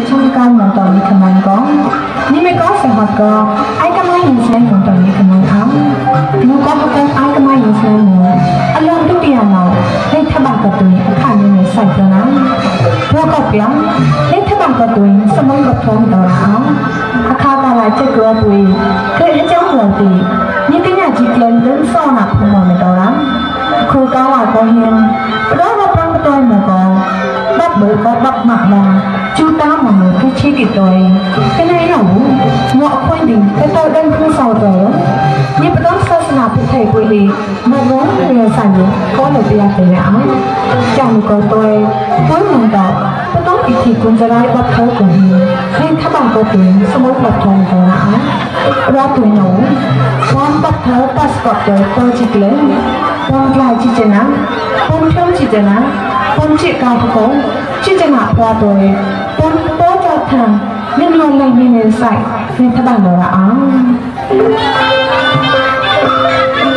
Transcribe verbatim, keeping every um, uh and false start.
trong cao một tàu đi khăm anh có nhưng mấy có sẽ học có ai cảm ơn những xe một tàu đi khăm anh áo nếu có học ai cảm ơn những xe một anh luôn tu tiền nào nên theo bằng của tôi khả năng này sạch rồi đó vô cọc lắm nên theo bằng của tôi sẽ mong gặp thôn tàu áo à khao ta lại chơi cửa tôi cứ hết cháu người thì những cái nhà chị tiền lớn so nạp không mong người tàu lắm khôi cao là có hiền đó là trong tôi mà còn bắt bởi có bắt mặt là chú ta mà người cái chi kịp rồi cái này là ngọ quanh đình cái tôi đang không sao rồi nhưng mà đó sao nào cũng thể quỷ đi mà muốn người sản dụng có được tiền thì áo chẳng có tôi với mong đó tôi tốt ý thì cũng ra lại bắt thấu của mình nên các bạn có tiền sẽ muốn bắt thấu của áo ra tuổi nấu con bắt thấu passport rồi tôi chỉ lấy con lại chỉ chân á con theo chỉ chân á con chỉ cao có chỉ chân hạ qua rồi con tốt cho thằng nên luôn này nên sạch nên các bạn đó là áo